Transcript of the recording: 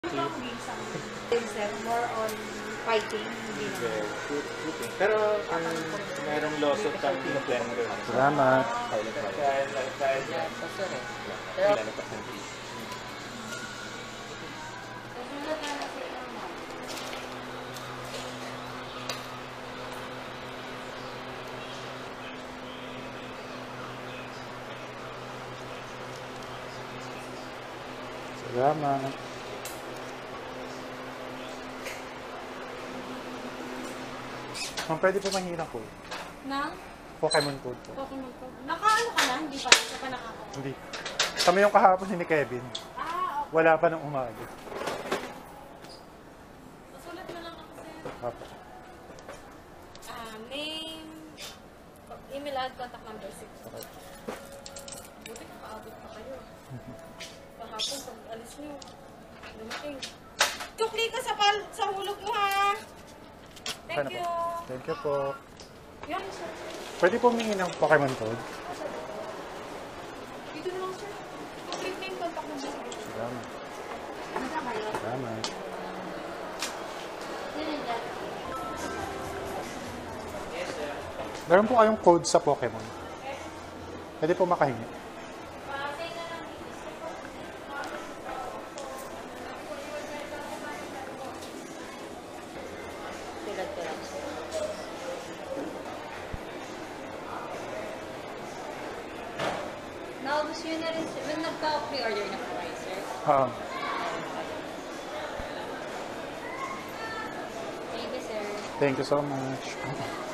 More on fighting, hindi naman. Pero mayroong lawsuit ang pinaplender. Salamat. Dahil yan. Salamat. Ma'am, pwede po mahingi ng code. Na? Pokemon code po. Pokemon ko. Naka-ano ka na? Hindi pa? Hindi pa nakaka? Hindi. Kami yung kahapon ni Kevin. Ah, okay. Wala pa ng umaga. Masulat na lang ako, sir. Papa. Name, email at contact number 6. Okay. Buti kakaabot pa kayo. Kahapon, pag alis nyo, dumating. Tukli ka sa hulog mo, ha? Thank you. Thank you po. Yan, sir. Pwede po humingi ng Pokemon code? Dito na lang, sir. Tukli na yung contact number. Salamat. Salamat. Meron po kayong code sa Pokemon. Pwede po makahingi. Naubos yun na rin, when nagpa-pre-order na po kayo, sir? Ah. Thank you, sir. Thank you so much.